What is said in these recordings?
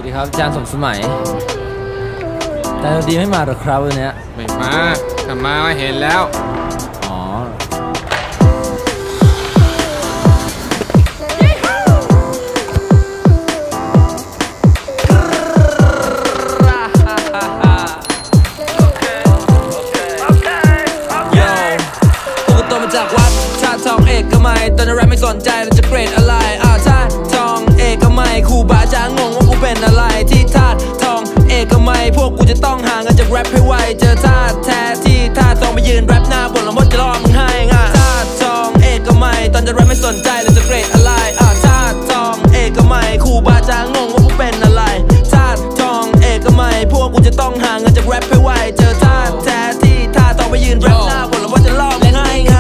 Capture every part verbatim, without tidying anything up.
ดีครับอาจารย์สมสมัยแต่ดีไม่มาหรอครับวันนี้ไม่มาถ้ามาเห็นแล้วอ๋อจากวัดชาติทองเอกมัยตอนนั้นแรปไม่สนใจเราจะเกรดอะไรอ่าชาติทองเอกมัยครูบาอาจารย์งงว่ากูเป็นอะไรที่ธาตุทองเอกมัยพวกกูจะต้องห่างกันจากแรปให้ไวเจอธาตุแท้ที่ธาตุทองไปยืนแรปหน้าบนแล้วมดจะรอมึงให้ง่ะธาตุทองเอกมัยตอนนั้นแรปไม่สนใจเราจะเกรดอะไรอ่าชาติทองเอกมัยครูบาอาจารย์งงว่ากูเป็นอะไรธาตุทองเอกมัยพวกกูจะต้องห่างกันจากแรปให้ไวเจอธาตุแท้ที่ธาตุทองไปยืนแรปหน้าบนแล้วมดจะรอมึงให้ง่ะ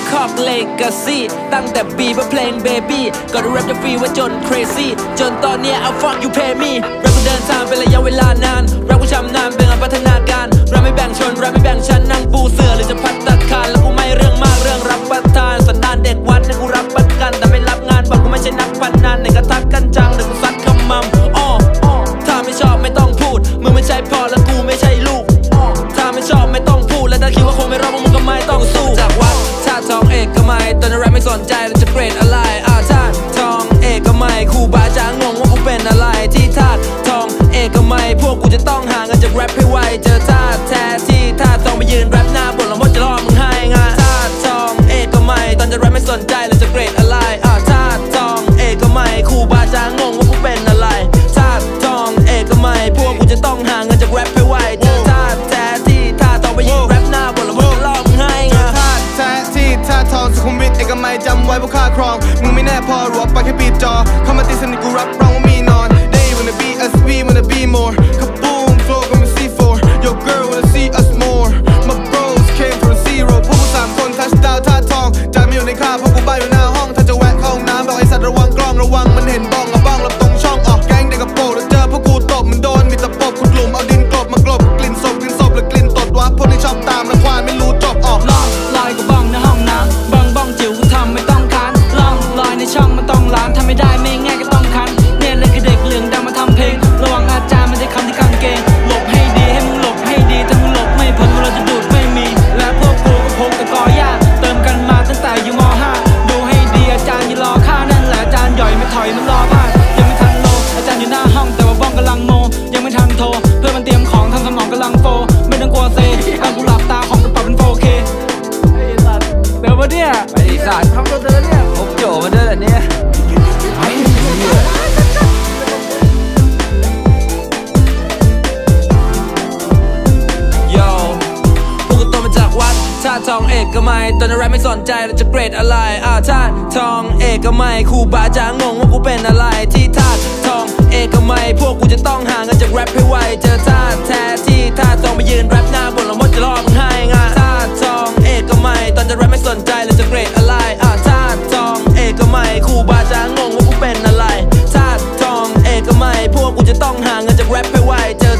Legacy ตั้งแต่ปีเพื่อเพลง Baby ก็ได้แรปจะฟรีว่าจน crazy จนตอนเนี้ย I fuck you pay me แรปกูเดินทางเป็นระยะเวลานานแรปกูชำนาญเป็นการพัฒนาการแรปไม่แบ่งชนแรปไม่แบ่งชั้นนั่งปูเสือหรือจะพัดตะคารแล้วกูไม่เรื่องมากเรื่องรับประทานสันดานเด็กวัดเนี่ยกูรับประกันแต่ไม่รับงานบอกกูไม่ใช่นักพนันในกระทักกันจังแต่กูซัดคำมั่มอ้อถ้าไม่ชอบไม่ต้องพูดมึงไม่ใช่พ่อและกูไม่ใช่ลูกถ้าไม่ชอบไม่ต้องพูดและถ้าคิดว่าคงไม่รอดมึงก็ไม่ต้องสู้จากวัดทองเอกมัยตอนนั้นแรปไม่สนใจเราจะเกรดอะไรอาชาติทองเอกมัยครูบาอาจารย์งงว่ากูเป็นอะไรที่ธาตุทองเอกมัยพวกกูจะต้องห่างกันจากแรปให้ไวเจอธาตุแท้ที่ธาตุทองไปยืนแรปหน้าบนแล้วมดจะรอมึงให้ง่ะธาตุทองเอกมัยตอนจะแรปไม่สนใจเราจะเกรดอะไรอาชาติทองเอกมัยครูบาอาจารย์งงว่ากูเป็นอะไรธาตุทองเอกมัยพวกกูจะต้องห่างกันจากแรปให้ไวเจอธาตุแท้ที่ธาตุทองไปยืนแรปหน้าบนแล้วมดจะรอมึงให้ง่ะท่าทองสุขุมวิทเอกมัยจำไว้พวกข้าครองมึงไม่แน่พอรัวไปแค่ปีจอเข้ามาตีสนิทกูรับรองว่ามีนอน They wanna be us we wanna be more Kaboom flow ก็มี ซี โฟร์ Your girl wanna see us more My bros came from zero พวกกูสามคนทัชดาวท่าทองจำไม่อยู่ในค่าพวกกูบ้าอยู่หน้าห้องถ้าจะแวะเข้าห้องน้ำบอกไอ้สัตว์ระวังกล้องระวังมันเห็นบ้องเอาบ้องรับตรงช่องออกแก๊งเด็กกระโปรงแล้วเจอพวกกูตบมันโดนมีตะปบขุดหลุมเอาดินกลบมากลบกลิ่นศพกลิ่นศพหรือกลิ่นตดวะพวกที่ชอบตามและควานไม่รู้จบออกล่องลอยกับบ้องในห้องน้ำบังบ้องจิ๋วกูทำไม่ต้องคันล่องลอยในช่องมันต้องล้างทำไม่ได้ไม่ง่ายก็ต้องคันเนี่ยเลยคือเด็กเหลืองดังมาทำเพลงระวังอาจารย์มันจะคำที่กางเกงหลบให้ดีให้มึงหลบให้ดีถ้ามึงหลบไม่พ้นเราจะดูดไม่มีและพวกกูก็พกตะกอย่าเติมกันมาตั้งแต่อยู่ม.ห้าดูให้ดีอาจารย์อย่ารอข้านั่นแหละอาจารย์หย่อยไม่ถอยมันรอพลาดยังไม่ทันโลอาจารย์อยู่หน้าห้องแต่ว่าบ้องกำลังโมยังไม่ทันโทรเพื่อมันเตรียมของทำสมองกำลังโฟไม่ต้องกลัวเซเอากูหลับตาของกระเป๋าเป็น โฟร์เค เดี๋ยวมาเนี่ยไปอีสานทำตัวเดินเนี่ยผมโจมาเดินเนี่ยโย่พวกกูโตมาจากวัดชาติทองเอกมัยตอนนั้นแรปไม่สนใจเราจะเกรดอะไรอ่าชาติทองเอกมัยครูบาอาจารย์งงว่ากูเป็นอะไรที่ธาตุทองเอกมัยพวกกูจะต้องห่างกันจากแรปให้ไวเจอธาตุแท้ที่ธาตุทองไปยืนแรปหน้าบนแล้วมดจะรอมึงให้ง่ะธาตุทองเอกมัยตอนจะแรปไม่สนใจเราจะเกรดอะไรอ่าธาตุทองเอกมัยครูบาอาจารย์งงว่ากูเป็นอะไรธาตุทองเอกมัยพวกกูจะต้องห่างกันจากแรปให้ไวเจอ